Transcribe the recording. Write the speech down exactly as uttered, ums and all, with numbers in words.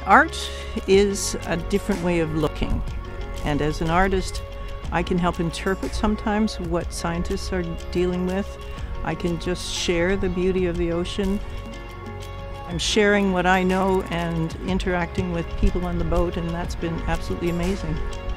Art is a different way of looking, and as an artist, I can help interpret sometimes what scientists are dealing with. I can just share the beauty of the ocean. I'm sharing what I know and interacting with people on the boat, and that's been absolutely amazing.